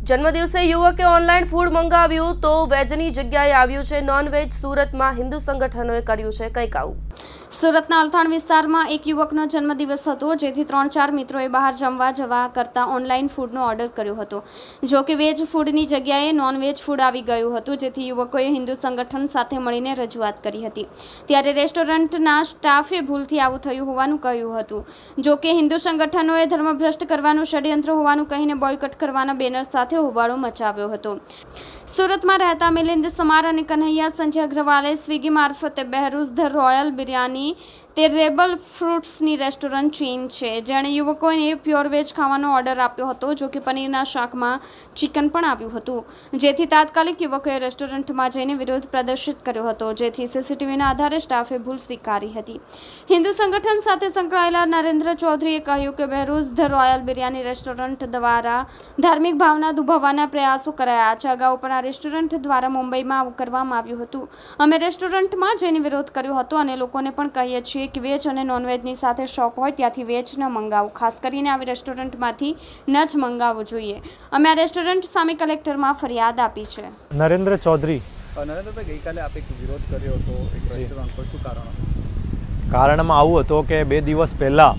જન્મદિવસે યુવકે online food મંગાવ્યું તો વેજની જગ્યાએ આવ્યું છે નોનવેજ। સુરતમાં હિન્દુ સંગઠનોએ કર્યું છે કંઈક આવું। સુરતના અલથાણ વિસ્તારમાં એક યુવકનો જન્મદિવસ હતો, જેથી 3-4 મિત્રોએ બહાર જમવા જવા કરતા ઓનલાઈન ફૂડનો ઓર્ડર કર્યો હતો। જો કે વેજ ફૂડની જગ્યાએ નોનવેજ ફૂડ આવી ગયું હતું, જેથી યુવકોએ હિન્દુ સંગઠન સાથે મળીને રજૂઆત કરી હતી। ત્યારે રેસ્ટોરન્ટના સ્ટાફે ભૂલથી આવું થયું હોવાનું કહ્યું હતું। જો કે હિન્દુ સંગઠનોએ ધર્મભ્રષ્ટ કરવાનું ષડયંત્ર હોવાનું કહીને બોયકોટ કરવાના બેનર સાથે હોબાળો મચાવ્યો હતો। સુરતમાં રહેતા મિલિંદ સમાર અને કન્હૈયા સંજય અગ્રવાલે સ્વિગી મારફતે બહેરૂઝ ધ રોયલ બિરયાની તે રેબલ ફ્રૂટ્સની રેસ્ટોરન્ટ ચેઇન છે, જેણે યુવકોને પ્યોર વેજ ખાવાનો ઓર્ડર આપ્યો હતો। જો કે પનીરના શાકમાં ચિકન પણ આવ્યું હતું, જેથી તાત્કાલિક યુવકોએ રેસ્ટોરન્ટમાં જઈને વિરોધ પ્રદર્શિત કર્યો હતો, જેથી સીસીટીવીના આધારે સ્ટાફે ભૂલ સ્વીકારી હતી। હિન્દુ સંગઠન સાથે સંકળાયેલા નરેન્દ્ર ચૌધરીએ કહ્યું કે Behrouz the royal biryani restaurant દ્વારા ધાર્મિક ભાવના દુભાવવાના પ્રયાસો કરાયા છે। અગાઉ પણ આ રેસ્ટોરન્ટ દ્વારા મુંબઈમાં આવું કરવામાં આવ્યું હતું। અમે રેસ્ટોરન્ટમાં જઈને વિરોધ કર્યો હતો અને લોકોને પણ કહીએ છીએ કે વેજ અને નોનવેજની સાથે શોપ હોય ત્યાંથી વેજ ન મંગાવો, ખાસ કરીને આવી રેસ્ટોરન્ટમાંથી ન જ મંગાવવું જોઈએ। અમે આ રેસ્ટોરન્ટ સામે કલેક્ટરમાં ફરિયાદ આપી છે। નરેન્દ્ર ચૌધરી। નરેન્દ્રભાઈ, ગઈકાલે આપ એક વિરોધ કર્યો હતો એક રેસ્ટોરન્ટ પર, શું કારણ હતું? કારણમાં આવું હતું કે 2 દિવસ પહેલાં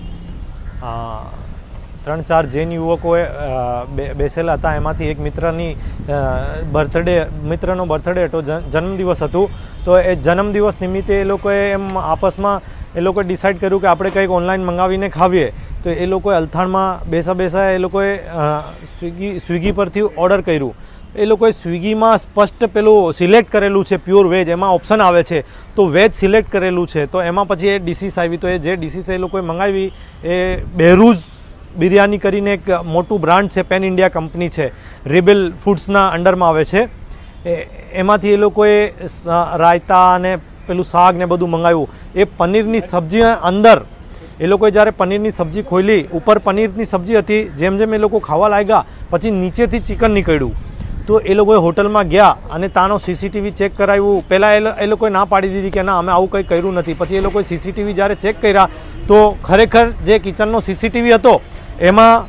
3-4 જૈન યુવકોએ બેસેલા હતા। એમાંથી એક મિત્રનો બર્થડે હતો, જન્મદિવસ હતું। તો એ જન્મદિવસ નિમિત્તે એ લોકોએ એમ આપસમાં એ લોકોએ ડિસાઇડ કર્યું કે આપણે કંઈક ઓનલાઈન મંગાવીને ખાવીએ। તો એ લોકોએ અલથાણમાં બેસા એ લોકોએ સ્વિગી પરથી ઓર્ડર કર્યું। એ લોકોએ સ્વિગીમાં સ્પષ્ટ પેલું સિલેક્ટ કરેલું છે પ્યોર વેજ, એમાં ઓપ્શન આવે છે તો વેજ સિલેક્ટ કરેલું છે। તો એમાં પછી એ ડિશિસ આવી, તો એ જે ડિશિસ એ લોકોએ મંગાવી એ બહેરૂઝ બિરયાની કરીને એક મોટું બ્રાન્ડ છે, પેન ઇન્ડિયા કંપની છે, રેબલ ફૂડ્સના અંડરમાં આવે છે। એમાંથી એ લોકોએ રાયતા અને પેલું શાક ને બધું મંગાવ્યું। એ પનીરની સબ્જી અંદર એ લોકોએ જ્યારે પનીરની સબ્જી ખોલી, ઉપર પનીરની સબ્જી હતી, જેમ જેમ એ લોકો ખાવા લાગ્યા પછી નીચેથી ચિકન નીકળ્યું। તો એ લોકોએ હોટલમાં ગયા અને તાનો સીસીટીવી ચેક કરાવ્યું। પહેલાં એ લોકોએ ના પાડી દીધી કે ના અમે આવું કંઈ કર્યું નથી। પછી એ લોકોએ સીસીટીવી જ્યારે ચેક કર્યા તો ખરેખર જે કિચનનો સીસીટીવી હતો એમાં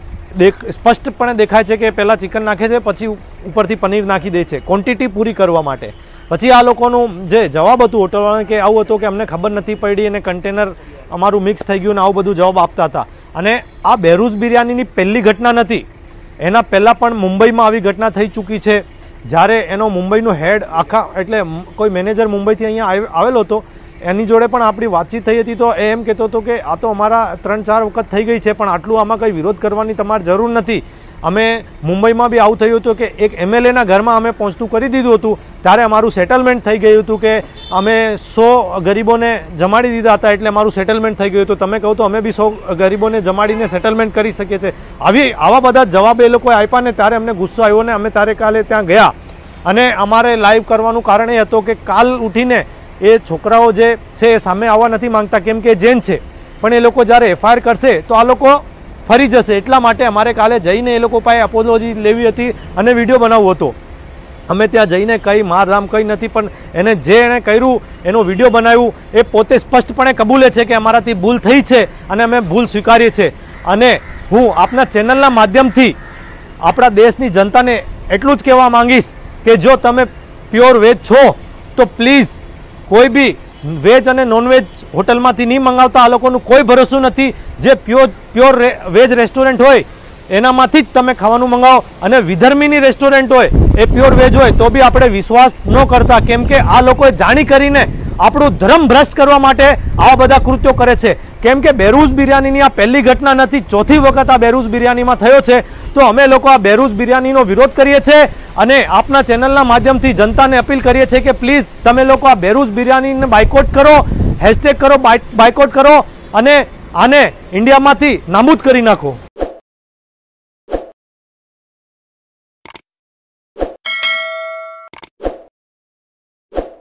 સ્પષ્ટપણે દેખાય છે કે પહેલાં ચિકન નાખે છે, પછી ઉપરથી પનીર નાખી દે છે ક્વોન્ટિટી પૂરી કરવા માટે। પછી આ લોકોનું જે જવાબ હતું હોટલવાળાને કે આવું હતું કે અમને ખબર નથી પડી અને કન્ટેનર અમારું મિક્સ થઈ ગયું ને આવું બધું જવાબ આપતા હતા। અને આ બહેરૂઝ બિરયાનીની પહેલી ઘટના નથી, એના પહેલાં પણ મુંબઈમાં આવી ઘટના થઈ ચૂકી છે। જ્યારે એનો મુંબઈનો હેડ એટલે કોઈ મેનેજર મુંબઈથી અહીંયા આવેલો હતો, એની જોડે પણ આપણી વાતચીત થઈ હતી। તો એ એમ કહેતો હતો કે આ તો અમારા 3-4 વખત થઈ ગઈ છે, પણ આટલું આમાં કંઈ વિરોધ કરવાની તમારે જરૂર નથી। અમે મુંબઈમાં બી આવું થયું હતું કે એક MLAના ઘરમાં અમે પહોંચતું કરી દીધું હતું, ત્યારે અમારું સેટલમેન્ટ થઈ ગયું હતું કે અમે 100 ગરીબોને જમાડી દીધા હતા, એટલે અમારું સેટલમેન્ટ થઈ ગયું હતું। તમે કહો તો અમે બી 100 ગરીબોને જમાડીને સેટલમેન્ટ કરી શકીએ છીએ। આવા બધા જવાબ એ લોકોએ આપ્યા ને ત્યારે અમને ગુસ્સો આવ્યો ને અમે ત્યારે કાલે ત્યાં ગયા। અને અમારે લાઈવ કરવાનું કારણ એ હતું કે કાલ ઉઠીને એ છોકરાઓ જે છે એ સામે આવવા નથી માંગતા, કેમ કે જૈન છે, પણ એ લોકો જ્યારે FIR કરશે તો આ લોકો ફરી જશે। એટલા માટે અમારે કાલે જઈને એ લોકો પાસે એપોલોજી લેવી હતી અને વિડીયો બનાવવો હતો। અમે ત્યાં જઈને કંઈ મારધામ કંઈ નથી, પણ એણે કર્યું એનો વિડીયો બનાવ્યું, એ પોતે સ્પષ્ટપણે કબૂલે છે કે અમારાથી ભૂલ થઈ છે અને અમે ભૂલ સ્વીકારીએ છીએ। અને હું આપના ચેનલના માધ્યમથી આપણા દેશની જનતાને એટલું જ કહેવા માંગીશ કે જો તમે પ્યોર વેજ છો તો પ્લીઝ કોઈ બી વેજ અને નોનવેજ હોટલમાંથી નહીં મંગાવતા। આ લોકોનું કોઈ ભરોસું નથી। જે પ્યોર વેજ રેસ્ટોરન્ટ હોય એનામાંથી જ તમે ખાવાનું મંગાવો, અને વિધર્મીની રેસ્ટોરન્ટ હોય એ પ્યોર વેજ હોય તો બી આપણે વિશ્વાસ ન કરતા, કેમ કે આ લોકોએ જાણી કરીને આપણું ધર્મ ભ્રષ્ટ કરવા માટે આવા બધા કૃત્યો કરે છે। કેમ કે બહેરૂઝ બિરયાનીની આ પહેલી ઘટના નથી, 4થી વખત આ બહેરૂઝ બિરયાનીમાં થયો છે। તો અમે લોકો આ બહેરૂઝ બિરયાનીનો વિરોધ કરીએ છીએ અને આપના ચેનલના માધ્યમથી જનતાને અપીલ કરીએ છીએ કે પ્લીઝ તમે લોકો આ બહેરૂઝ બિરયાનીને બાયકોટ કરો, હેશટેગ કરો, બાયકોટ કરો અને આને ઇન્ડિયામાંથી નાબૂદ કરી નાખો।